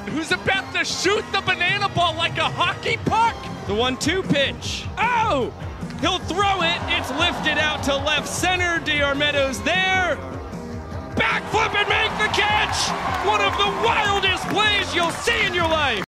who's about to shoot the banana ball like a hockey puck. The 1-2 pitch. Oh! He'll throw it. It's lifted out to left center. D'Armedo's there. Backflip and make the catch! One of the wildest plays you'll see in your life.